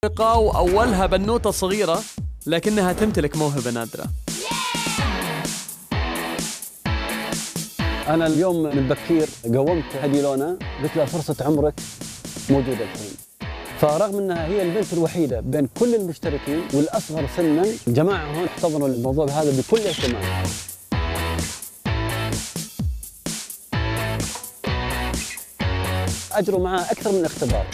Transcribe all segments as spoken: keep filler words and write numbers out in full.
وأولها بنوتة صغيرة لكنها تمتلك موهبة نادرة. أنا اليوم من بكير قومت هدي لونا، قلت لها فرصة عمرك موجودة الحين. فرغم أنها هي البنت الوحيدة بين كل المشتركين والأصغر سنا، الجماعة هون احتضنوا الموضوع هذا بكل اهتمام. أجروا معها أكثر من اختبار.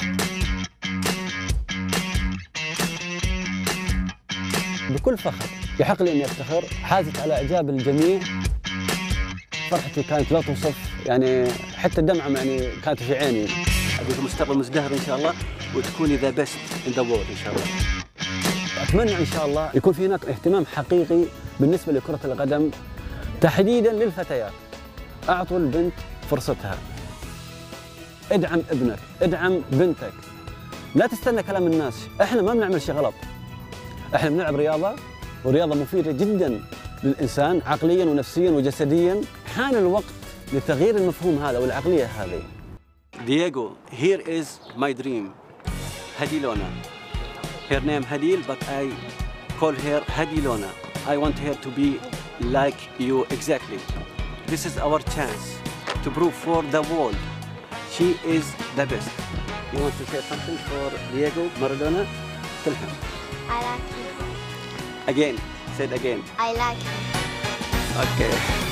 بكل فخر يحق لي اني افتخر، حازت على اعجاب الجميع. فرحتي كانت لا توصف، يعني حتى الدمعه يعني كانت في عيني. ابيك مستقبل مزدهر ان شاء الله، وتكوني ذا بيست ان ذا وورلد ان شاء الله. اتمنى ان شاء الله يكون في هناك اهتمام حقيقي بالنسبه لكره القدم تحديدا للفتيات. اعطوا البنت فرصتها. ادعم ابنك، ادعم بنتك. لا تستنى كلام الناس، احنا ما بنعمل شيء غلط. احنا بنلعب رياضه، ورياضه مفيده جدا للانسان عقليا ونفسيا وجسديا. حان الوقت لتغيير المفهوم هذا والعقليه هذه. Diego, here is my dream. Hadilona. Her name Hadil, but I call her Hadilona. I want her to be like you exactly. This is our chance to prove for the world she is the best. You want to say something for Diego Maradona? Tell him. I like you. Again, say it again. I like you. Okay.